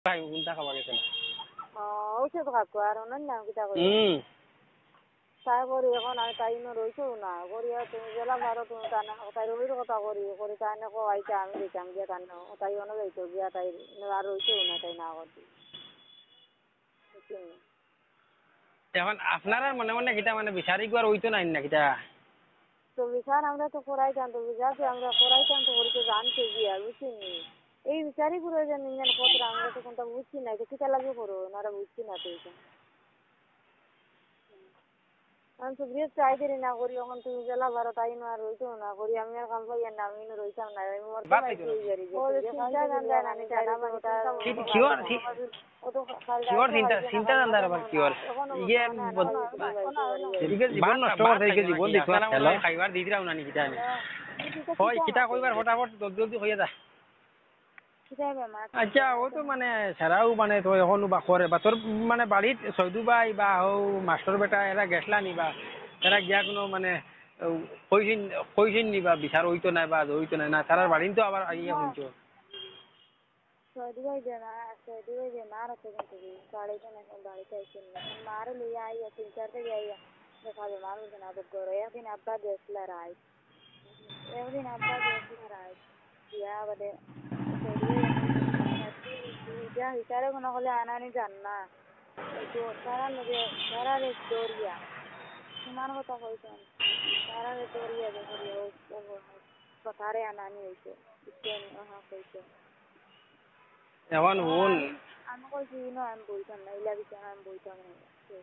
কোনটা খাবা গেছে না ঔষধ খাবো আর অন্যান্য কিতা করি তাই করি এখন আমি তাই রয়েছেও না করিয়া তুমি জেলা ভারো তুমি তাই রবির কথা করি তাই না আইটা আমি দিতাম গিয়া তাই তাই অন্য যাইতো গিয়া তাই আর রয়েছেও না তাই না করছি এখন আপনারা মনে মনে কিটা মানে বিচারি আর হইতো নাই না কিটা তো বিচার আমরা তো করাইতাম তো বিচার আমরা করাইতাম তো করিতে জানতে গিয়া বুঝছিনি এই বিচারই করে যে নিঞ্জান পত্র আমরা তো কোনটা বুঝছি না তো কিতা লাগবে করো ওনারা বুঝছি না তো এটা আমি তো বিয়ে চাইতে না করি এখন তুমি জেলা ভারো তাই না আর রইতো না করি আমি আর কাম পাই না আমি রইতাম না আমি মোর চিন্তা জানদার আবার কি আর ইয়ে জীবন নষ্ট করতে গিয়ে জীবন দেখো খাইবার দি দিরাও না নি কিটা নি হয় কিটা কইবার ফটাফট জলদি হইয়া যা আচ্ছা ও তো মানে সারাও মানে তো এখনো বা করে বা তোর মানে বাড়িত সৈদু ভাই বা হও মাস্টার বেটা এরা গেছলা নি বা তারা গিয়া কোনো মানে কইছেন নি বা বিচার হইতো না বা হইতো না তারার বাড়ি তো আবার ইয়া হইতো সৈদু ভাই যে মার আছে কিন্তু বাড়িতে না বাড়িতে আইছেন মার লইয়া আইয়া 3-4 থেকে আইয়া দেখাবে মার না তো করে একদিন আব্বা গেছলা রাই দিয়া বাদে যা হিসারে কোনো হলে আনানি জান না তো তারা লগে তারারে দৌড়িয়া তোমার কথা কইছেন তারারে দৌড়িয়া তারে আনানি হইছে কইছে এখন হুন আমি কইছি না আমি বইতাম না ইলা বিচার আমি বইতাম না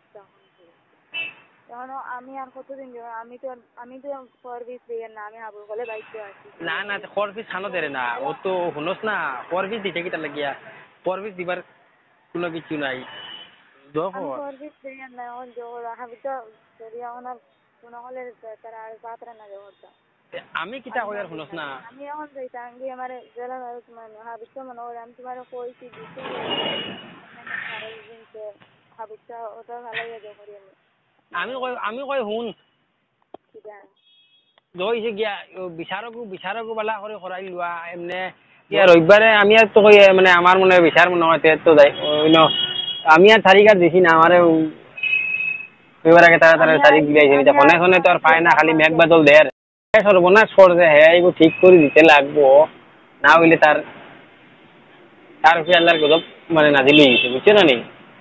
এখন আমি আর কতদিন আমি তো সার্ভিস দিয়ে না আমি আবুল বলে বাইতে আছি না সার্ভিস খানো দেরে না ও তো শুনস না সার্ভিস দিতে কিটা লাগিয়া সার্ভিস দিবার কোনো কিছু নাই সার্ভিস দিয়ে না এখন জোর আমি তো সরিয়া ওনার কোনো হলে তারা আর পাত্রা না জোরটা আমি কিটা কই আর শুনস না আমি এখন যাইতাম কি আমার জেলা মানে হাবিত মনে হয় আমি তোমার কইছি দিতে হাবিতটা ওটা ভালো হয়ে যাবে করি আমি কই হুন দইছে গিয়া বিচারকো বালা করে করাই লওয়া এমনে ইয়া রবিবারে আমি আর তো কই মানে আমার মনে বিচার মনে হয় তো যাই আমি আর তারিখ আর দেখি না আমারে রবিবার আগে তারা তারিখ দিয়েছে ফোনে তো আর পায় না খালি মেঘ বাদল দের সর্বনাশ করছে হ্যাঁ এগুলো ঠিক করে দিতে লাগবো না হইলে তার উপরে আল্লাহর গজব মানে নাজিল হয়ে গেছে বুঝছো না নি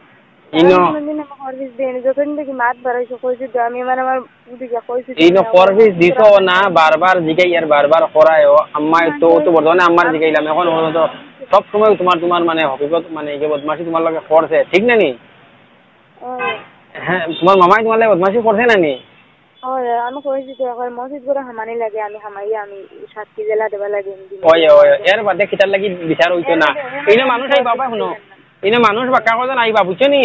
সার্ভিস দিছো না বারবার জিগাই আর বারবার করায়ও আম্মা তো বর্তমানে আম্মার জিগাইলাম এখন তো সব সময় তোমার মানে হকিকত মানে যে বদমাশি তোমার লগে করছে ঠিক না নি হ্যাঁ তোমার মামাই তোমার লাগে বদমাশি করছে না নি আমি কইছি তো এখন মসজিদ করে হামানি লাগে আমি হামাইয়া আমি সাতটি জেলা দেবা লাগে ওই এর বাদে কিটার লাগি বিচার হইতো না ইনে মানুষ আই বাবা শুনো ইনে মানুষ বাক্কা কথা আইবা বুঝছো নি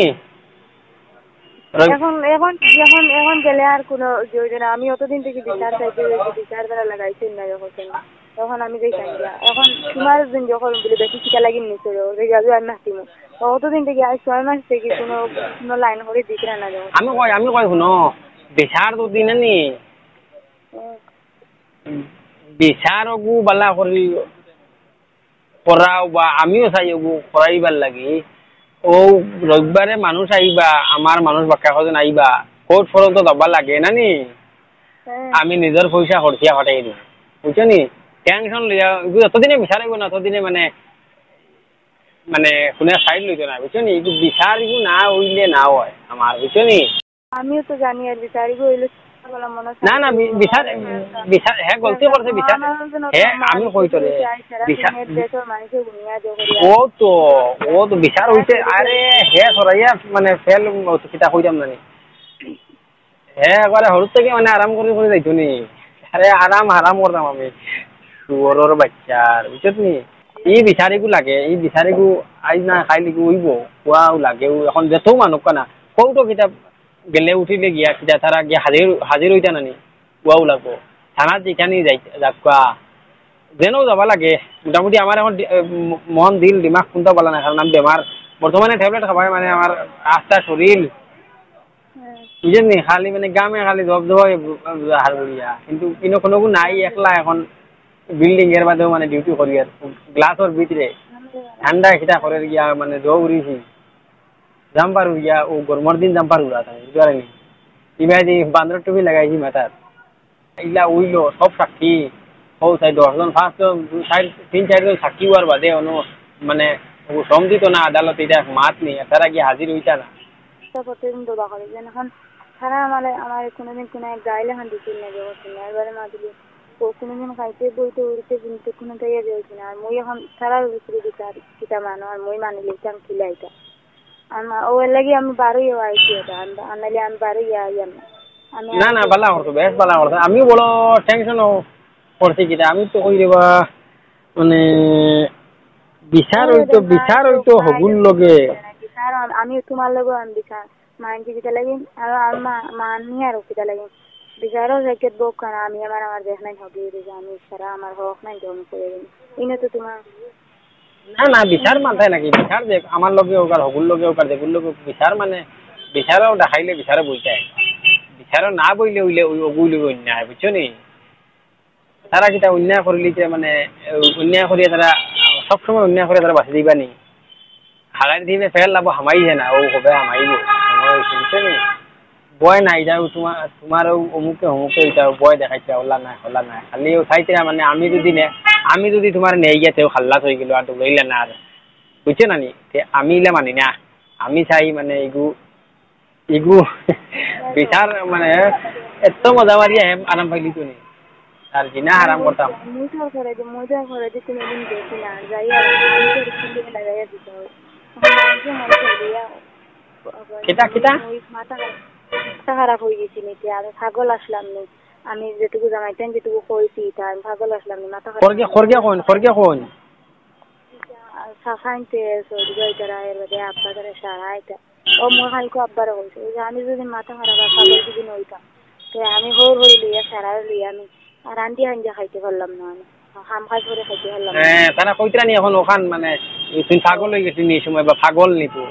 এখন গেলে আর কোনো জরুরি না আমি অতদিন থেকে বিচার চাইতে বিচার দ্বারা লাগাইছি না যখন আমি যাই চাই এখন তোমার দিন যখন বলে বেশি শিকা লাগি নিচে যাবো আমি হাসিমো অতদিন থেকে আজ 6 মাস থেকে কোনো লাইন করে দিতে না আমি কই শুনো বিচার তো দিন নি বিচারকু বালা করি করাও বা আমিও চাই করাইবার লাগি ও রবিবারে মানুষ আইবা আমার মানুষ বাক্কা কজন আইবা কোর্ট পর্যন্ত যাবা লাগে না নি আমি নিজের পয়সা খরচিয়া হটাই দিই বুঝছো নি টেনশন লইয়া যতদিনে বিচার আইব না ততদিনে মানে কোনে সাইড লইতো না বুঝছো নি বিচার না হইলে না হয় আমার বুঝছো নি আমিও তো জানি আর বিচার হইলে না বিচার হ্যাঁ গলতি করছে বিচার হ্যাঁ আমি কই তোরে বিচার ও তো বিচার হইছে আরে হ্যাঁ সরাইয়া মানে ফেল কিতা কইতাম না নি হ্যাঁ একবারে হরুত থেকে মানে আরাম করে যাইতো নি আরে আরাম করতাম আমি শুয়োরের বাচ্চার বুঝছত নি এই বিচারিকো লাগে এই বিচারিকো আইজ না খাইলিকো উইব খোয়াও লাগে এখন যেত মানুষ কানা কৌটো কিতাব গেলে উঠিলে গিয়া কিটা তারা গিয়া হাজির হইতা নানি ওয়াও লাগবো থানাত যেখানে যাকা যেনও যাবা লাগে মোটামুটি আমার এখন মন দিল দিমাগ কোনটা বলা না কারণ আমি বেমার বর্তমানে ট্যাবলেট খাবাই মানে আমার আস্থা শরীর বুঝেন নি খালি মানে গ্রামে খালি জব হার বলিয়া কিন্তু কোনো নাই একলা এখন বিল্ডিং এর বাদেও মানে ডিউটি করি আর গ্লাসের ভিতরে ঠান্ডা কিটা করে গিয়া মানে জ উড়িছি জাম পারু গিয়া ও গরমের দিন জাম পারু রাত বুঝতে পারেনি ইবাই দি বান্দর টুপি লাগাইছি মাথার এইলা উইলো সব সাক্ষী ও তাই 10 জন 5 জন 3-4 জন সাক্ষী হওয়ার বাদে অনু মানে ও সমঝিত না আদালত এটা মাত নেই তারা কি হাজির হইতা না প্রতিদিন দোয়া করে যেন এখন সারা আমার কোনোদিন কোনো এক গাইলে হান দিছিল না যে এবারে মা দিলি কোনোদিন খাইতে বইতে উড়তে কিন্তু কোনো তাই যাইছি না আর মই এখন সারা বিক্রি বিচার কিটা মানো আর মই মানি লিতাম খিলাইতা আমার ও লাগি আমি বারোই আইছি এটা আনালে আমি বারোই আই আমি না না বালা করতো বেশ বালা করতো আমি বড় টেনশন করছি কিটা আমি তো কই দেবা মানে বিচার হইতো হগুল লগে বিচার আমি তোমার লগে আমি বিচার মানছি কিটা লাগি আর মানি আর কিটা লাগি বিচারও রেখে বোক কারণ আমি আমার দেখ নাই হবি আমি সারা আমার হক নাই জমি করে দিন ইনে তো তোমার না না বিচার মাথায় নাকি বিচার দেখ আমার লগে ওকার হগুল লগে ওকার দেখুল লগে বিচার মানে বিচারও দেখাইলে বিচারে বইতে বিচারও না বইলে উইলে ওই অগুল অন্যায় বুঝছো নি তারা কিটা অন্যায় করলি যে মানে অন্যায় করিয়া তারা সবসময় অন্যায় করে তারা বাঁচি দিবা নি হাগাই দিবে ফেল লাভ হামাই না ও হবে হামাইব বুঝছো নি বয় নাই যাও তোমার অমুকে যাও বয় দেখাইছে হল্লা নাই খালি চাইতে মানে আমি যদি তোমার নেই গেছে খাল্লাস হয়ে গেল আর দৌড়াইলে না আর বুঝছো না নি আমি ইলে মানি না আমি চাই মানে ইগু বিচার মানে এত মজা মারিয়া আরাম পাইলি তো নি আর জিনা আরাম করতাম মুইটা করে যে তুমি দিন দেখি না যাই আর আমি লাগাইয়া দিতে হয় কিটা মাথা খারাপ হয়ে গেছি নাকি আমি পাগল আসলাম নি আমি যেটুকু জামাইতেন যেটুকু কইছি তা আমি পাগল আসলাম নি মাথা খরগে কোন সাফাইতে সৌদি যারা এর বাদে আব্বা তারা সারা এটা ও মোর খালকো আব্বারে কইছে যে আমি যদি মাথা খারাপ আর পাগল যদি নইতাম তো আমি হই লইয়া সারা লইয়া আমি আর আন্টি খাইতে পারলাম না আমি হাম খাই করে খাইতে পারলাম হ্যাঁ তারা কইতরা নি এখন ওখান মানে তুই পাগল হয়ে গেছিস নি সময় বা পাগল নি তুই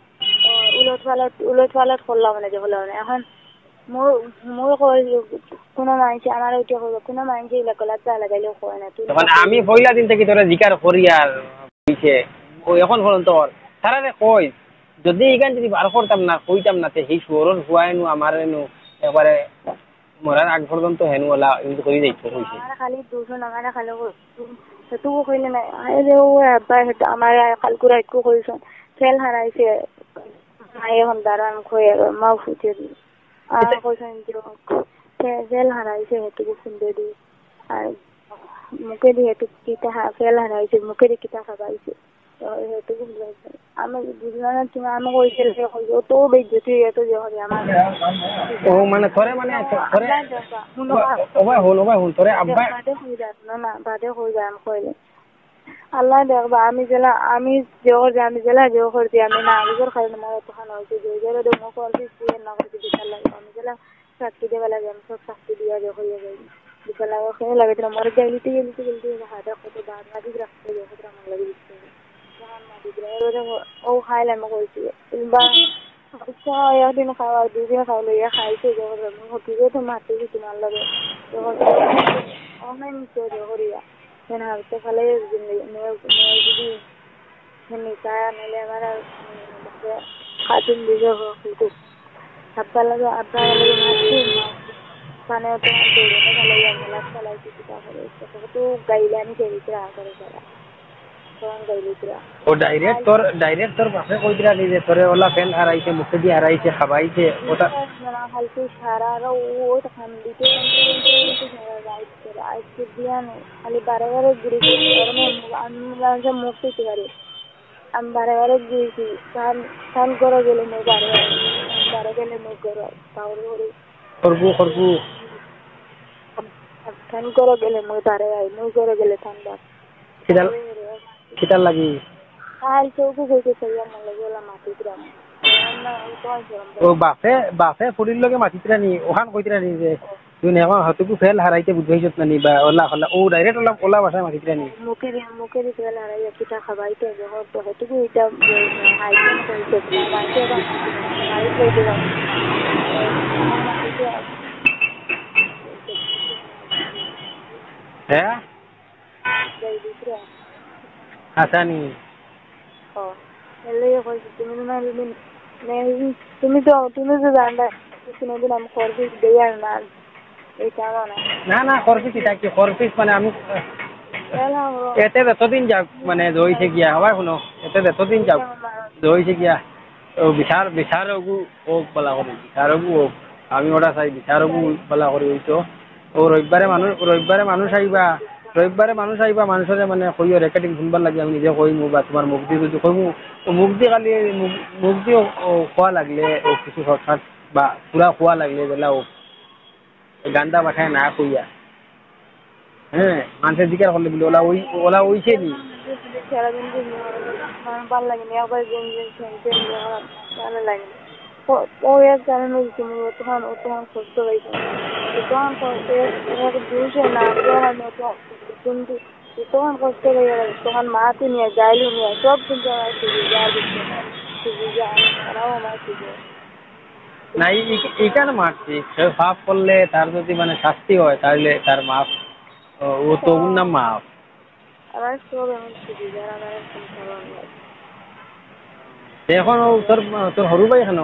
উলট পালট করলাম মানে যে হলো এখন মোর কোনো মাইনছে আমার ওইটা হলো কোনো মাইনছে এলাকালার যা লাগাইলেও হয় না তখন আমি পয়লা দিন থেকে তোরা জিকার করি আর হইছে ও এখন হল তোর তারা রে কই যদি এখান যদি বার করতাম না কইতাম না তে সেই সুরন হুয়াই নু আমার নু একবারে মরার আগ পর্যন্ত হেনু ওলা কিন্তু করে যাইতো কইছে আমার খালি দুজন আমার খালি তুই কইলে না আরে ও আব্বা আমার কালকুরা একটু কইছ ফেল হারাইছে এখন দাঁড়ান খয়ে মা ফুটে দি আর কইছেন যে ফেল হারাইছে হেতুকু সুন্দর দি আর মুখে দিয়ে হেতু কিটা ফেল হারাইছে মুখে দিয়ে কিটা খাবাইছে তো হেতুকু বুঝাইছে আমি বুঝলাম না তুমি আমি কইছিল যে কইও তো বেজ্জতি এত যে হবে আমার ও মানে তোরে মানে তোরে ওবাই হল তোরে আব্বা না বাদে হই যায় আমি কইলে আল্লাহ দেখবা আমি জেলা আমি জেলা দিয়ে আমি না আগের খাই না আমার তখন হয়েছে যে জেলা দিয়ে মুখ করছি না করছি বিচার লাগে আমি জেলা চাকরি দেওয়া লাগে আমি সব চাকরি দিয়া হয়ে যাই বিচার লাগে ওখানে লাগে তো মরে গেলিতে হাতে কত দাঁত মাটি রাখতে যাবে আমার লাগে দিচ্ছে ও খাইলে আমি কইছি বা একদিন খাওয়া দুদিন খাওয়ালো ইয়া খাইছে যখন হতিবে তো মারতেছি তোমার লাগে যখন অনেক নিচে করিয়া then habte khale যদি নিকা নেলে আমার খাতুন দিকে কিন্তু আব্বা লাগে মারছি মানে তো দৌড়ে গেলে মেলা চালাইছি কিটা করে তো গাইলানি খেয়েছি রাহ করে সারা তখন গাইলিছিরা ও ডাইরেক্ট তোর বাপে কইরা নি যে তোরে ওলা ফেল হারাইছে মুখে দিয়ে হারাইছে খাবাইছে ওটা না হালকা সারা ও তো খান দিতে আজকে দিয়ান খালি বারে ঘুরেছি আমি মুখ পেতে পারি আমি বারে ঘুরেছি স্নান করে গেলে মই বারে গেলে মই করো তাহলে খরগু স্নান করে গেলে মই বারে মই করে গেলে ঠান্ডা কিটার লাগি কাল চৌকু গইতে চাই আমার লাগে ওলা মাটি গ্রাম ও বাপে ফুরির লগে মাতিতরা নি ওখান কইতরা নি যে তুই নেওয়া হতকু ফেল হারাইতে বুঝাইছত না নি বা ওলা ও ডাইরেক্ট ওলা ভাষায় মাতিতরা নি মুখে দিয়ে ফেল হারাইয়া কিটা খাবাইতে যখন তো হতকু এটা হাইজেন কইতে মাইতে বা মারি কইতে দাও হ্যাঁ আসানি এলে কইছি তুমি না তুমি তো জানবা কোনদিন আমি খরচ দেই আর না এটা না না খরচ কি থাকি খরচ মানে আমি এতে যতদিন যাক মানে দইছে গিয়া হবাই শুনো এতে যতদিন যাক দইছে গিয়া ও বিচারগু ওক বলা করি বিচারগু ওক আমি ওটা চাই বিচারগু বলা করি হইতো ও রবিবারে মানুষ আইবা মানুষরে মানে কইও রেকর্ডিং শুনবার লাগে আমি নিজে কইমু বা তোমার মুখ দিয়ে যদি কইমু মুখ দিয়ে খালি মুখ দিয়ে খোয়া লাগলে ও কিছু হঠাৎ বা পুরা খোয়া লাগলে বেলা ও গান্দা পাঠায় না কইয়া হ্যাঁ মানুষের দিকে করলে বলে ওলা ওইছে নি সারাদিন ভালো লাগে না আবার ভালো লাগে ও এক কারণ তুমি তখন কষ্ট হয়েছে তখন দুশো না কিন্তু তখন কষ্ট হয়ে গেল তখন মাকে নিয়ে গাইলু নিয়ে সব কিন্তু না এইখানে মারছি সে পাপ করলে তার যদি মানে শাস্তি হয় তাহলে তার মাপ ও তো নাম মাপ আমার সব এমন এখন তোর হরু ভাই কেন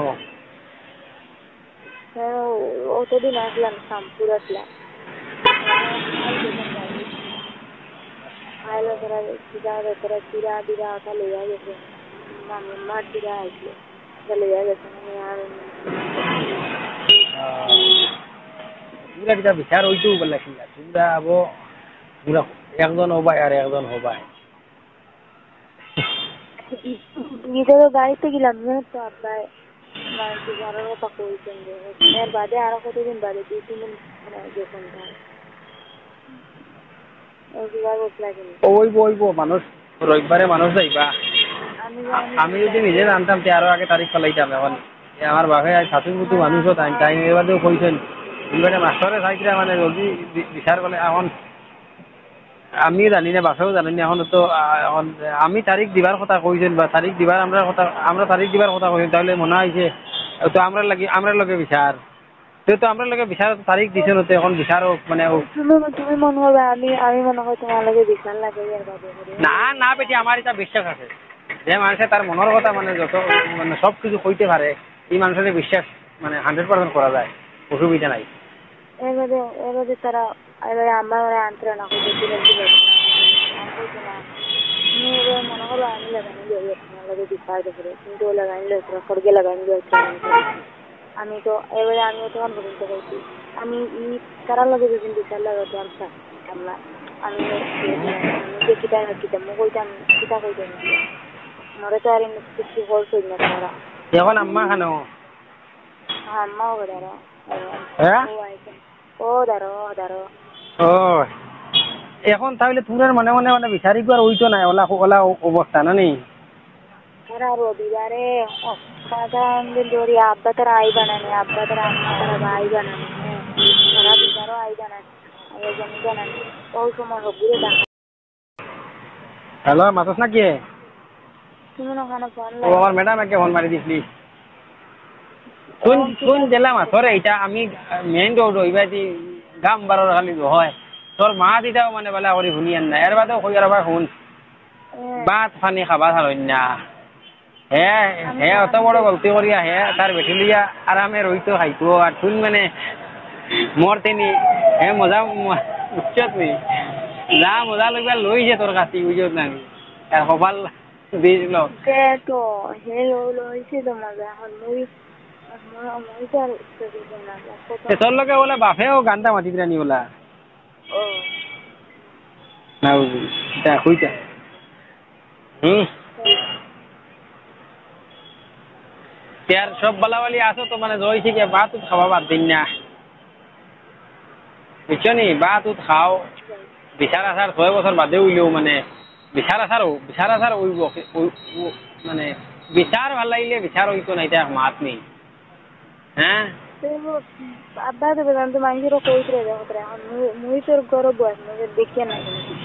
অতদিন আসলাম শামপুর আসলাম আইলো তোরা চিরা দিরা ওটা লইয়া গেছে মার দিরা আসলো ওটা লইয়া গেছে পুরা বিচার ওইটুকু বলে পুরা আবো পুরা একজন হবাই আর একজন হবাই ঈদে তো গাড়িতে গেলাম তো আব্বাই ঘরের কথা কইছেন এর বাদে আরো কতদিন বাদে 2-3 দিন যখন ওইব মানুষ রবিবারে মানুষ যাইবা আমি যদি নিজে জানতাম আরো আগে তারিখ ফেলাইতাম এখন আমার বাপে শাশুড়ি মতো মানুষও টাইম এবারেও কইছেন মাস্টারে চাইছিলা মানে জলদি বিচার বলে এখন আমি জানি না বাপেও জানি না এখন তো এখন আমি তারিখ দিবার কথা কইছেন বা তারিখ দিবার আমরা তারিখ দিবার কথা কইছেন তাহলে মনে হয়েছে তো আমরা লগে বিচার তো আমরা লগে বিচার তারিখ দিছেন তো এখন বিচার মানে তুমি মনে হবে আমি মনে হয় তোমার লগে বিচার লাগে না বেটি আমার এটা বিশ্বাস আছে যে মানুষে তার মনের কথা মানে যত মানে সব কিছু কইতে পারে এই মানুষের বিশ্বাস মানে 100% করা যায় অসুবিধা নাই এবারে তারা এবারে আমার আন্তরা না করতে মনে হলো আমি লাগানি বিচার করে কিন্তু লাগাইলে খড়গে লাগাইলে আমি তো এবারে আমিও তখন পর্যন্ত করছি আমি তারা লগে যেদিন বিচার লাগাতে আমরা আমি কিতাম কইতাম কিতা কইতাম মরে তো আর কিছু হচ্ছে না তারা এখন আম্মা খানো আম্মাও দাঁড়ো ও দাঁড়ো ও এখন তাহলে তোমরা মনে মনে বিচারি আর ওইতো না ওলা অবস্থা না নেই ওরা রবিবারে ধরি আব্বা তারা আই বানানি আব্বা তারা আম্মা তারা ভাই বানানি ওরা বিচারও আই বানানি জমি বানানি ওই সময় হবুরে দেখা হ্যালো মাতস না কি তুমি ওখানে ফোন ও আমার ম্যাডাম একে ফোন মারি দিসলি কোন জেলা মাছরে এটা আমি মেইন রোড হইবাদি গাম বারোর খালি হয় তোর মা দিতাও মানে বেলা করে শুনিয়ান না এর বাদেও কই আর শুন ভাত পানি খাবা হারইন না হে অত বড় গলতি করিয়া হে তার বেটি লিয়া আরামে রইতো খাইতো আর শুন মানে মরতে নি হে মজা উচ্চত নি যা মজা লইবা লইছে তোর কাছে বুঝত না আর কপাল দিল তো হে লইছে তো মজা এখন তোর লগে বলে বাপেও গানটা মাতি দিলানি বলা না বুঝি কইতা তার সব বালাবালি আসো তো মানে জয়ছে কি ভাত খাওয়া বাদ দিন না বুঝছো নি ভাত খাও বিচার আচার 6 বছর বাদে উইলেও মানে বিচার আচার উইব মানে বিচার ভাল লাগিলে বিচার হইতো না এটা মাত নেই হ্যাঁ আব্বা তো বেদান্ত মানুষেরও কইতে এখন মুই তোর গরো বয়স দেখে না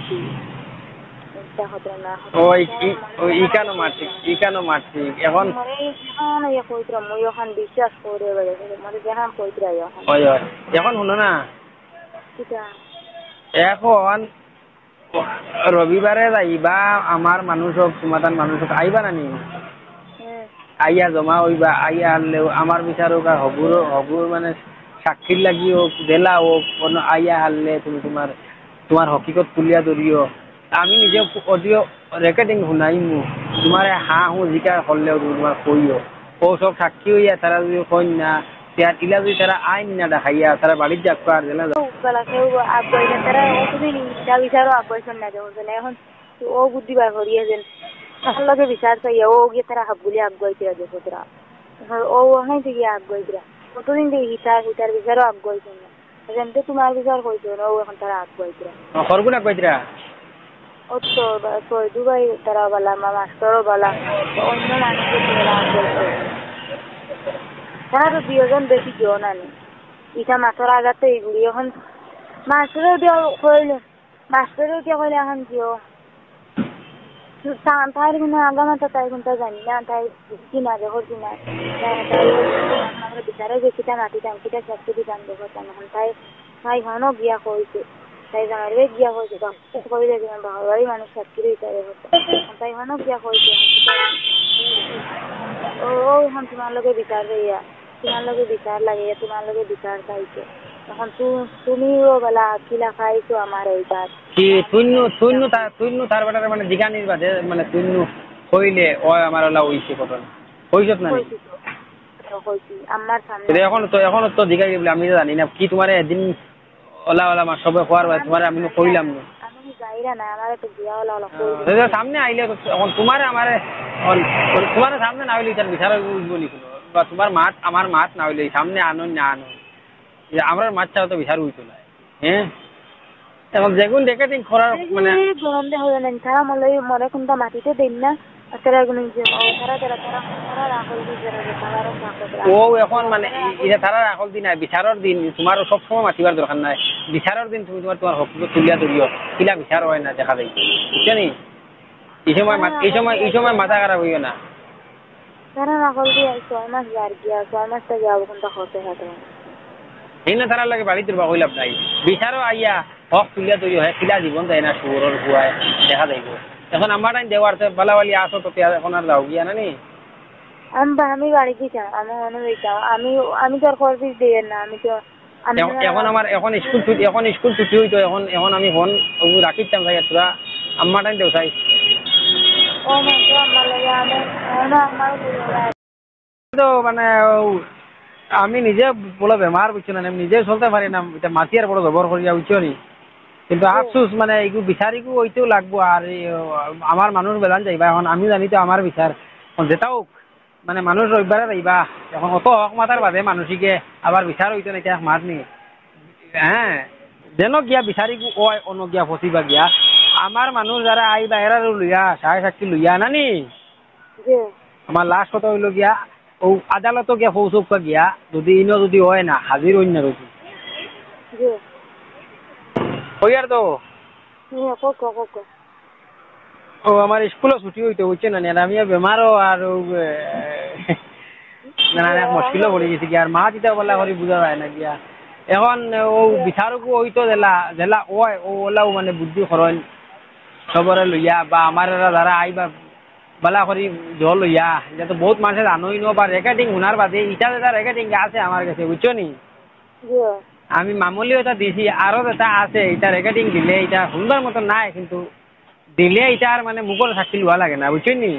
ইকানো মারছি এখন মুই এখন বিশ্বাস করে মানে যেখান কইতে এখন শুনো না এখন রবিবারে যাইবা আমার মানুষ হোক তোমার মানুষ হোক আইবা নানি আইয়া জমা হইবা আইয়া আনলেও আমার বিচার হোক আর হবুর মানে সাক্ষীর লাগি হোক জেলা হোক কোনো আইয়া হারলে তুমি তোমার তোমার হকিকত তুলিয়া ধরিও আমি নিজে অডিও রেকর্ডিং শুনাইমু তোমার হা হু জিকা করলেও তুমি তোমার কইও ও সব সাক্ষী হইয়া তারা যদি কই না ইলা যদি তারা আইন না দেখাইয়া তারা বাড়ির যাক আর জেলা তারা বিচারও আব্বাইছেন না এখন ও বুদ্ধি বার করিয়ে যেন তার লগে বিচার চাইয়া ও গিয়ে তারা হাবগুলি আগুয়াইছিরা দেখো তোরা ও ওখান থেকে আগুয়াইছিরা কতদিন থেকে হিতার বিচারও আগুয়াইছেন না যেমতে তোমার বিচার কইছো না ও এখন তারা আগুয়াইছিরা খরগুন আগুয়াইছিরা ও তো দুবাই তারা বলা মাস্টারও বলা অন্য মানুষের তারা আগুয়াইছে তারা তো দুজন বেশি কেউ না নি ইটা মাথর আঘাতে এইগুলি এখন মাস্টারও দিয়া কইলে মাস্টারও দিয়া কইলে এখন কেউ তাই কোনো আগামাতা তাই কোনটা জানি না তাই কিনা দেখো কিনা আমরা বিচারে যে কিটা মাটিতাম কিটা শাস্তি দিতাম দেখো এখন তাই হনও গিয়া কইছে তাই জামাইরে গিয়া কইছে কইলে যে বাড়ি মানুষ শাস্তি দিতে দেখো তাই হনও গিয়া কইছে ও এখন তোমার লগে বিচার হইয়া তোমার লগে বিচার লাগে তোমার লগে বিচার চাইছে এখন তুমিও বেলা কিলা খাইছো আমার এই কাজ কি তুইনু তার বেটারে মানে জিগানির বাদে মানে তুইনু কইলে ও আমার ওলা হইছে ঘটনা হইছত না কইছি আমার সামনে এখন তো জিগাই বলে আমি জানি না কি তোমার একদিন ওলা মা সবে খোয়ার ভাই তোমার আমি কইলাম না আমি যাইরা না আমার তো বিয়া ওলা কইলো সামনে আইলে এখন তোমার আমারে তোমার সামনে না হইলে তার বিচার বলি বা তোমার মাঠ আমার মাঠ না হইলে সামনে আনো না আনো আমরা মাছ ছাড়া তো বিচার হইতো না হ্যাঁ এখন যেগুন রেকর্ডিং করার মানে গরম দে হলো না তারা মরে কোনটা মাটিতে দেন না তারা গুণ তারা রাখল দিয়ে ও এখন মানে এটা তারা রাখল দিন না বিচারের দিন তোমার সব সময় মাতিবার দরকার নাই বিচারের দিন তুমি তোমার হকিকত তুলিয়া ধরিও কিলা বিচার হয় না দেখা যায় বুঝছো নি এই সময় মাথা খারাপ হইও না তারা রাখল দিয়ে 6 মাস যার গিয়া 6 মাসটা যাবো কোনটা হতে থাকে এই না তারা লাগে বাড়িতে বা হইলাম নাই বিচারও আইয়া হক তুলিয়া তৈরি হয় কিলা জীবন যায় না সুরের হুয়ায় দেখা যাইব এখন আমার টাইম দেওয়ার বালাবালি আসো তো এখন আর যাও গিয়া না নি আমি বাড়ি গেছিলাম আমি অনুযায়ী আমি তো আর খরচ দিয়ে না আমি তো এখন আমার এখন স্কুল ছুটি হইতো এখন আমি ফোন রাখিতাম চাই তোরা আমার টাইম দেও চাই ও আমার লাগে আমার তো মানে আমি নিজে বলে বেমার বুঝছো না আমি নিজে চলতে পারি না এটা মাটি আর বড় জবর করিয়া বুঝছো নি কিন্তু আফসোস মানে এইগু বিচারিকু ওইতেও লাগবো আর আমার মানুষ বেদান যাইবা এখন আমি জানি তো আমার বিচার যেটাও মানে মানুষ রবিবারে যাইবা এখন অত হক মাতার বাদে মানুষিকে আবার বিচার হইতো না এক মাত নি হ্যাঁ যেন গিয়া বিচারিকু ওয় অন্য গিয়া ফসিবা গিয়া আমার মানুষ যারা আইবা এরা লইয়া সাড়ে সাক্ষী লইয়া নানি আমার লাস্ট কথা হইল গিয়া ও আদালত গিয়া পৌঁছক গিয়া যদি ইনো যদি হয় না হাজির হইন না রুজি ওই আর তো ও আমার স্কুলও ছুটি হইতো বুঝছে না আমি বেমারও আর মুশকিলও পড়ে গেছি গিয়া আর মা চিতা বলা করি বুঝা যায় না গিয়া এখন ও বিচারকও হইতো জেলা ওই ওলাও মানে বুদ্ধি করেন সবরে লইয়া বা আমার যারা আইবা বালা করি জল লইয়া এটা তো বহুত মানুষের জানোই নো বা রেকর্ডিং শোনার বাদে ইটা যেটা রেকর্ডিং আছে আমার কাছে বুঝছো নি আমি মামুলিও এটা দিছি আরো এটা আছে এটা রেকর্ডিং দিলে এটা শুনবার মতো নাই কিন্তু দিলে এটা আর মানে মুখর সাক্ষী লোৱা লাগে না বুঝছো নি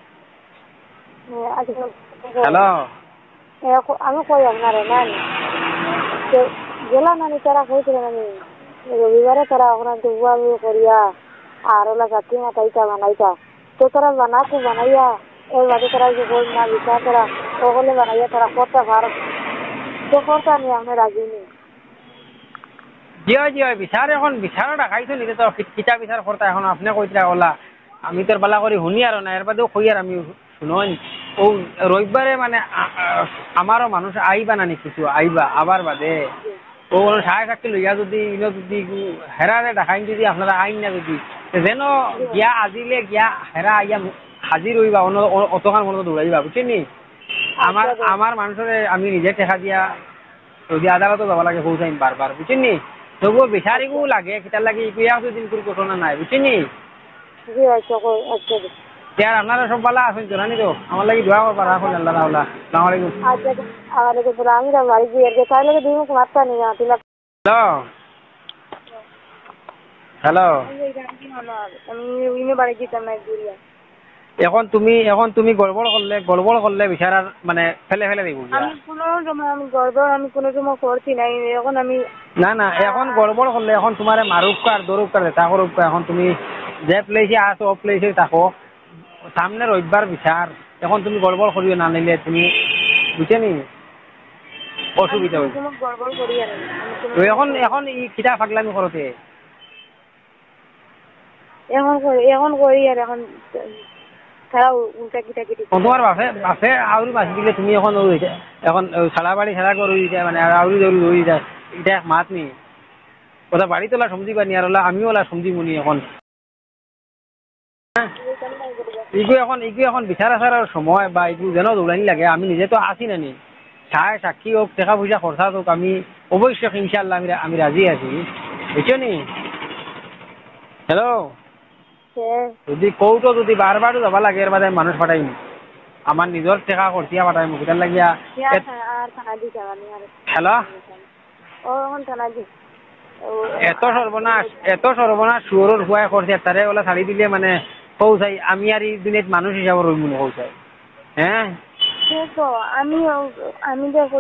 হ্যালো আমি কই আপনার নানি গেলা নানি তারা কইছিল নানি রবিবারে তারা ওখানে দুয়া করিয়া আর ওলা সাথী মাতাইতা বানাইতা তো তারা বানাইয়া এর বাদে তারা যে বল না বিচার তারা ওগুলো বানাইয়া তারা করতে পারো তো করতে আমি আপনি রাজি নি জি বিচার এখন বিচারও দেখাইছো নিজে তো কিতা বিচার করতে এখন আপনি কইতরা ওলা আমি তোর বালা করি শুনি আর না এর বাদেও কই আর আমি শুনই ও রবিবারে মানে আমারও মানুষ আইবা নানি কিছু আইবা আবার বাদে ও সাড়ে সাতটি লইয়া যদি ইনো যদি হেরারে দেখাইন যদি আপনারা আইন না যদি যেন গিয়া আজিলে গিয়া হেরা আইয়া হাজির হইবা অতখান মনে দৌড়াইবা বুঝছেন আমার মানুষের আমি নিজে টেকা দিয়া যদি আদালতে যাব লাগে পৌঁছাইম বারবার বুঝছেন তবুও বিচারিকও লাগে কিতার লাগে ইপিয়া দিন করে ঘটনা নাই বুঝছিনি জি আচ্ছা আচ্ছা আর আপনারা সব ভালো আছেন তো জানি তো আমার লাগি দোয়া করবার রাখুন আল্লাহ রাহুল্লাহ আসসালামু আলাইকুম আচ্ছা ওয়ালাইকুম সালাম আমি বাড়ি গিয়ে তাই লাগে দিন মাত্রা নিয়ে আতিলা হ্যালো আমি উইনে বাড়ি যেতাম না ঘুরিয়া এখন তুমি গড়বড় করলে বিচারার মানে ফেলে ফেলে দিব আমি কোনো সময় আমি গড়বড় আমি কোনো সময় করছি না এখন আমি না এখন গড়বড় করলে এখন তোমার মারুক আর দরুক আর তা করুক এখন তুমি যে প্লেসে আসো ও প্লেসে থাকো সামনে রবিবার বিচার এখন তুমি গড়বড় করিও না নিলে তুমি বুঝে নি অসুবিধা হয়েছে গড়বড় করি আর এখন ই কিতা ফাগলামি করতে এখন করি আর এখন তারা উল্টা কিটা কিটি তোমার বাপে আউরি বাঁচি দিলে তুমি এখন এখন সারা বাড়ি সারা করে যায় মানে আউরি দৌড়ি দৌড়ি যায় এটা এক মাত নি ওটা বাড়ি তোলা সমঝি পানি আর আমিও ওলা সমঝি মুনি এখন ইগু এখন বিচার আসার সময় বা ইগু যেন দৌড়ানি লাগে আমি নিজে তো আসি নানি চায় সাক্ষী হোক টাকা পয়সা খরচা হোক আমি অবশ্যই ইনশাল্লাহ আমি রাজি আছি বুঝছো নি হ্যালো যদি কৌটো যদি বারবারও যাবা লাগে এর বাদে মানুষ পাঠাইম আমার নিজের টেকা খরচিয়া পাঠাইম সেটার লাগিয়া হ্যালো এত সর্বনাশ সুয়রের হুয়াই করছে তারে ওলা ছাড়ি দিলে মানে কৌচাই আমি আর এই দিনে মানুষ হিসাবে রইব না কৌচাই হ্যাঁ আমি দেখো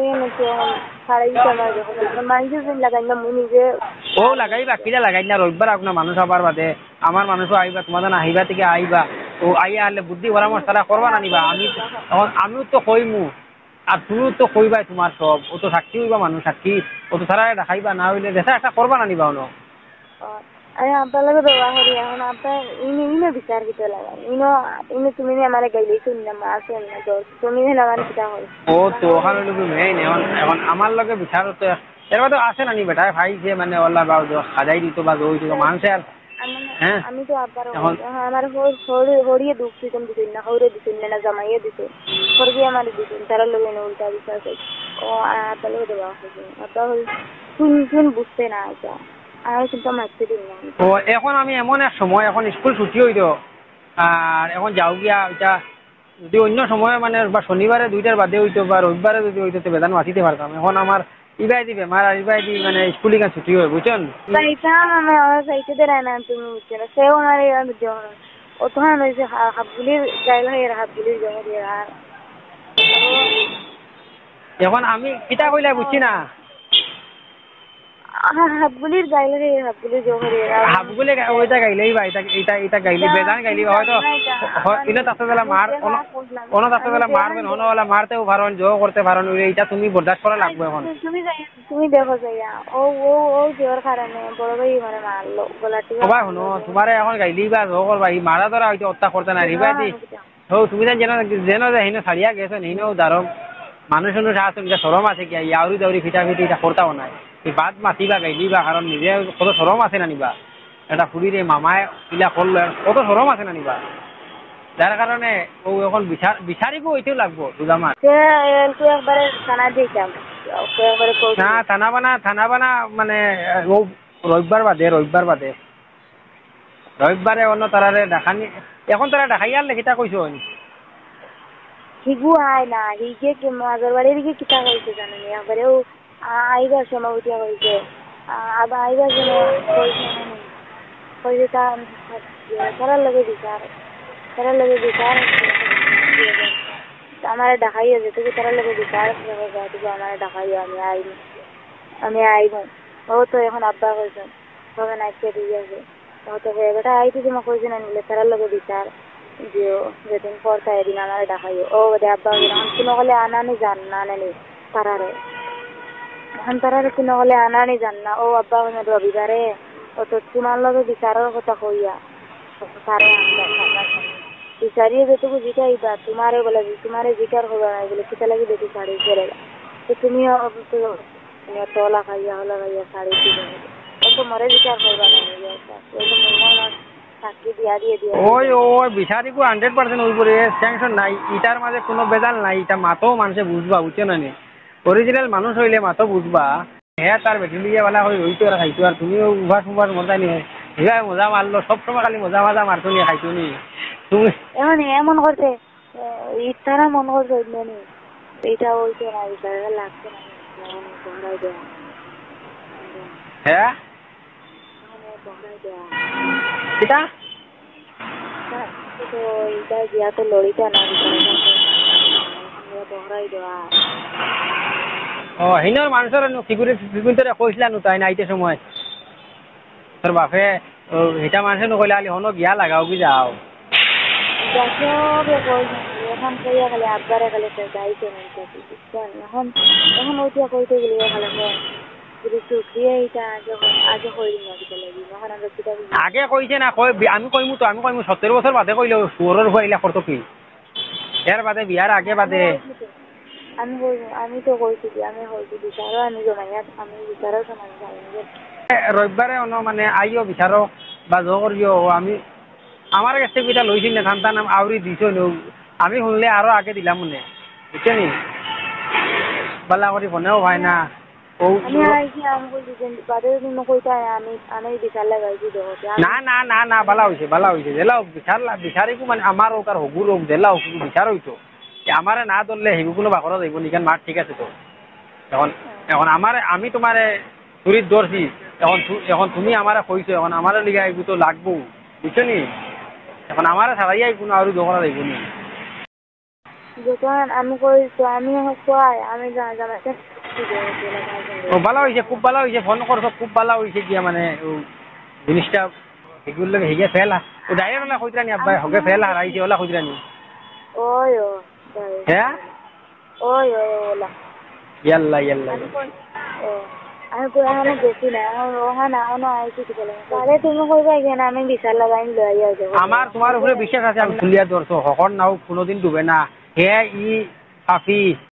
ও লাগাইবা কিটা লাগাই না রবিবার আপনার মানুষ হবার বাদে আমার মানুষও আইবা তোমাদের আহিবা থেকে আইবা ও আইয়া হলে বুদ্ধি পরামর্শ তারা করবা নানিবা আমিও তো কইমু আর তুমিও তো কইবাই তোমার সব ও তো সাক্ষী হইবা মানুষ সাক্ষী ও তো তারা দেখাইবা না হইলে দেখা একটা করবা নানিবা অন আরে আপনার লগে ব্যবহার করি এখন আপনার ইনো বিচার দিতে লাগান ইনো তুমি আমার গাইলে শুনি না মাছ না তুমি আমার কিটা হয় ও তো ওখানে লোক মেইন এখন আমার লগে বিচার তো এর মধ্যে আসে নানি বেটা ভাই যে মানে ওলা বা সাজাই দিত বা দই দিত মানুষে আর হ্যাঁ আমি তো আবার আমার হরিয়ে দুঃখ দিতাম দিতেন না হরে দিতেন না জামাইয়ে দিত হরি আমার দিতেন তারা লোক এনে উল্টা বিচার ও আপনার লগে ব্যবহার করছি আপনার শুন বুঝতে না এটা আর কিন্তু মারতে দিন না ও এখন আমি এমন এক সময় এখন স্কুল ছুটি হইত আর এখন যাও গিয়া এটা যদি অন্য সময় মানে বা শনিবারে 2টার বাদে হইতো বা রবিবারে যদি হইতো তো বেদান মাতিতে পারতাম এখন আমার ইবাই দিবে মার আর ইবাই দি মানে স্কুলিং ছুটি হয় বুঝছেন সাইতে দেয় না তুমি বুঝছো না সেও আমার ও তো হয়েছে হাফগুলির গাইল হয়ে হাফগুলির জমা দিয়ে আর এখন আমি কিতা কইলা বুঝছি না হাফগুলির গাইলে রে হাফগুলির জহরে হাফগুলি ওইটা গাইলেই বা এটা গাইলে বেদান গাইলি হয়তো ইনো তাতে বেলা মার অন্য তাতে বেলা মারবেন অন্য বেলা মারতেও পারেন জো করতে পারেন এইটা তুমি বরদাস্ত করা লাগবে এখন তুমি দেখো যাইয়া ও জোর কারণে বড় ভাই মানে মারলো গলাটি সবাই শুনো তোমারে এখন গাইলি বা জো করবা ই মারা ধরা হয়তো হত্যা করতে না রিবা দি হো তুমি যেন হিনো ছাড়িয়া গেছো হিনো দারম মানুষ আছে সরম আছে কি আউরি দাউরি ফিটা ফিটি এটা করতাও নাই বাদ মাতিবা গাইলিবা কারণ নিজে কত সরম আছে না নিবা এটা ফুরিরে মামায় ইলা করলো কত সরম আছে না নিবা যার কারণে ও এখন বিচারিব ওইটাও লাগবো দুদামার না থানা বানা মানে ও রবিবার বাদে রবিবারে অন্য তারারে দেখানি এখন তারা দেখাই আর লেখিটা কইছো হিগু আয় না হিগে কি মাজার বাড়ির দিকে কিতা কইছে জানেন একবারে ও আইবার সময় উঠিয়া হয়েছে আবার আইবার জন্য কইছে তারার লগে বিচার আমার ডাকাইয়া যেতে তারার লগে বিচার আমার ডাকাইয়া আমি আইব ও তো এখন আব্বা কইছেন তবে নাইকে দিয়ে আছে তো বেটা আইতে জমা কইছে না নিলে তারার লগে বিচার যে যেদিন পর এদিন আমার ডাকাইও ও আব্বা কোনো হলে আনানি জান না নেই তারারে এখন তারারে কোনো হলে আনানি জান না ও আব্বা রবিবারে ও তো তোমার লগে বিচারের কথা কইয়া তারে বিচারিয়ে যেটুকু জিটাইবা তোমারে বলে তোমারে জিটার হবে না বলে সেটা লাগে বেশি শাড়ি চলে তো তুমিও তলা খাইয়া হলা খাইয়া শাড়ি কিনে তো মরে বিচার করবা না ওই বিচারিকো 100% উপরে স্যাংশন নাই ইটার মাঝে কোনো বেজাল নাই এটা মাতো মানুষে বুঝবা বুঝছো না অরিজিনাল মানুষ হইলে মাতো বুঝবা হ্যাঁ তার বেটি লিয়ে বেলা হয়ে হইতো আর খাইতো আর তুমিও উভাস উভাস মজা নিয়ে হিগাই মজা মারলো সব সময় খালি মজা মাজা মারতো নিয়ে খাইতো নি তুমি এখন এমন করছে ইচ্ছারা মন করছে মানে এটা হইতো না এটা লাগছে না বহরাই দেওয়া হ্যাঁ বহরাই দেওয়া এটা তো এটা দিয়া তো লড়িটা না বহরাই দেওয়া ও হিনর মানুষের ফিগুরে কইছিলা নু তাই না আইতে সময় তোর বাপে এটা মানুষের নকইলে আলি হনো গিয়া লাগাও কি যাও এখন কইয়া খালি আব্বারে খালি যাইছে এখন এখন ওইটা কইতে গেলে খালি যদি চুক্রিয়ে এটা আগে কই দিন লাগি এখন আমরা কিটা আগে কইছে না কই আমি কইমু 17 বছর বাদে কইলে সুরের হইলা করতো কি এর বাদে বিয়ার আগে বাদে আমি তো কইছি আমি হইছি বিচারও আমি জমাইয়া আমি বিচারও সমান রবিবারে অন্য মানে আইও বিচারো বা জো করিও আমি আমার কাছে কিটা লইছিল না ধান নাম আউরি দিছ আমি শুনলে আরো আগে দিলাম মনে বুঝছো নি বালা করি ফোনেও ভাই না আমি আইছি আমি কইছি যে বাদে দিন কইতা আমি বিচার লাগাইছি দেখো না না না না বালা হইছে জেলাও বিচারিকো মানে আমার ওকার হগুর হোক জেলাও বিচার হইতো আমারে না ধরলে হেগু কোনো বাকরা যাইব নিকান মাঠ ঠিক আছে তো এখন আমারে আমি তোমারে চুরিত ধরছি এখন তুমি আমারে কইছো এখন আমারে লিগা এগু তো লাগবো বুঝছো নি এখন আমারে ছাড়াইয়াই কোনো আরো দোকানা যাইব নি যখন আমি কইছো আমি কই আমি জানাতে ও ভালো হইছে খুব ভালো হইছে ফোন করছো খুব ভালো হইছে গিয়া মানে জিনিসটা এগুলো লাগে হেগে ফেলা ও ডাইরেক্ট না কইতরানি আব্বা হগে ফেলা হারাইছে ওলা কইতরানি ওই হ্যাঁ ওই ওলা ইয়াল্লা আমি কই আমি গেছি না ওখানে এখনো আইছি কি বলে তাহলে তুমি কইবা কেন আমি বিচার লাগাই লই যাও আমার তোমার উপরে বিশ্বাস আছে আমি ফুলিয়া ধরছো হকর নাও কোনোদিন ডুবে না হে ই পাপি